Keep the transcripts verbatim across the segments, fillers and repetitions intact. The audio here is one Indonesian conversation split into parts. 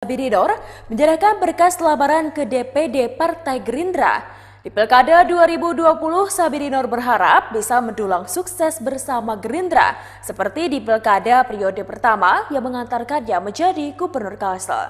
Sabinor menyerahkan berkas lamaran ke D P D Partai Gerindra. Di Pilkada dua ribu dua puluh, Sabinor berharap bisa mendulang sukses bersama Gerindra, seperti di Pilkada periode pertama yang mengantarkannya menjadi Gubernur Kalsel.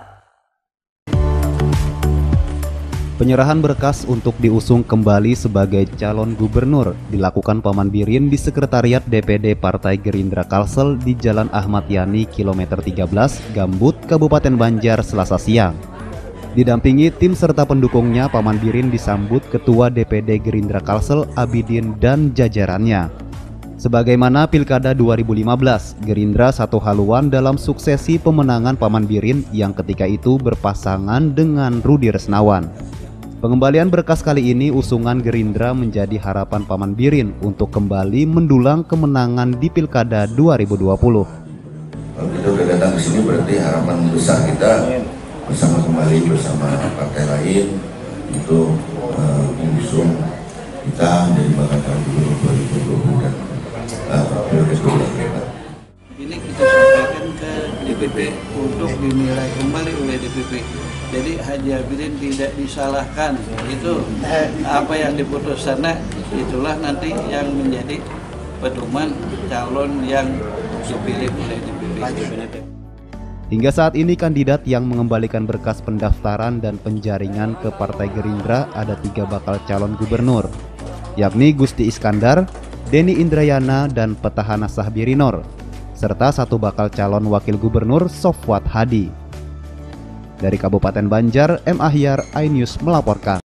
Penyerahan berkas untuk diusung kembali sebagai calon gubernur dilakukan Paman Birin di Sekretariat D P D Partai Gerindra Kalsel di Jalan Ahmad Yani, kilometer tiga belas, Gambut, Kabupaten Banjar, Selasa siang. Didampingi tim serta pendukungnya, Paman Birin disambut Ketua D P D Gerindra Kalsel Abidin dan jajarannya. Sebagaimana Pilkada dua ribu lima belas, Gerindra satu haluan dalam suksesi pemenangan Paman Birin yang ketika itu berpasangan dengan Rudi Resnawan. Pengembalian berkas kali ini usungan Gerindra menjadi harapan Paman Birin untuk kembali mendulang kemenangan di Pilkada dua ribu dua puluh. Kalau kita udah datang ke sini berarti harapan besar kita bersama kembali bersama partai lain untuk uh, mengusung kita menjadi bakal calon gubernur dua ribu dua puluh dan periode kedua. Ini kita sampaikan ke D P P untuk dinilai kembali oleh D P P. Jadi Haji Abidin tidak disalahkan, itu apa yang diputus sana, itulah nanti yang menjadi pedoman calon yang dipilih oleh D P P. Hingga saat ini kandidat yang mengembalikan berkas pendaftaran dan penjaringan ke Partai Gerindra ada tiga bakal calon gubernur, yakni Gusti Iskandar, Denny Indrayana, dan petahana Sabinor, serta satu bakal calon wakil gubernur Sofwat Hadi. Dari Kabupaten Banjar, M. Ahyar, iNews melaporkan.